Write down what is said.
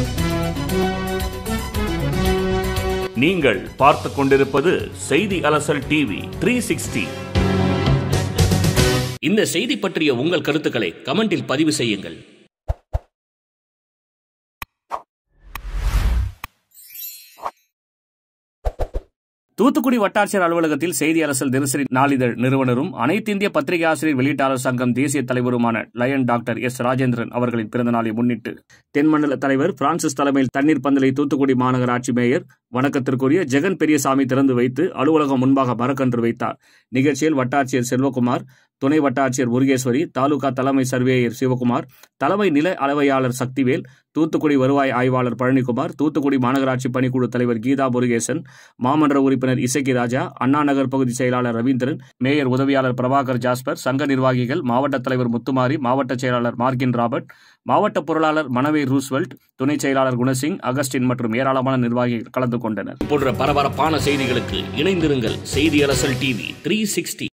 நீங்கள் பார்த்துக் கொண்டிருப்பது செய்தி அலசல் டிவி 360. இந்த செய்தி பற்றிய உங்கள் கருத்துக்களை கமெண்டில் பதிவு செய்யுங்கள். தூத்துக்குடி வட்டாட்சியர் அலுவலகத்தில் செய்தி அரசல் தினசரி நாளிதழ் நிறுவனரும் அனைத்திந்திய பத்திரிகை ஆசிரியர் வெளியீட்டாளர் சங்கம் தேசிய தலைவருமான லயன் டாக்டர் எஸ் ராஜேந்திரன் அவர்களின் பிறந்த நாளை முன்னிட்டு தென்மண்டல தலைவர் பிரான்சிஸ் தலைமையில் தண்ணீர் பந்தலை தூத்துக்குடி மாநகராட்சி மேயர் வணக்கத்திற்குரிய ஜெகன் பெரியசாமி திறந்து வைத்து அலுவலகம் முன்பாக மரக்கன்று வைத்தார். நிகழ்ச்சியில் வட்டாட்சியர் செல்வகுமார், துணை வட்டாட்சியர் முருகேஸ்வரி, தாலுகா தலைமை சர்வேயர் சிவகுமார், தலைமை நில அளவையாளர் சக்திவேல், தூத்துக்குடி வருவாய் ஆய்வாளர் பழனிக்குமார், தூத்துக்குடி மாநகராட்சி பணிக்குழு தலைவர் கீதா முருகேசன், மாமன்ற உறுப்பினர் இசக்கி ராஜா, அண்ணா நகர் பகுதி செயலாளர் ரவீந்திரன், மேயர் உதவியாளர் பிரபாகர் ஜாஸ்பர், சங்க நிர்வாகிகள், மாவட்ட தலைவர் முத்துமாரி, மாவட்ட செயலாளர் மார்கின் ராபர்ட், மாவட்ட பொருளாளர் மனவே ரூஸ்வெல்ட், துணை செயலாளர் குணசிங், அகஸ்டின் மற்றும் ஏராளமான நிர்வாகிகள் கலந்து கொண்டனர். போன்ற பரபரப்பான செய்திகளுக்கு இணைந்திருங்கள். செய்தி அரசல் டிவி 360.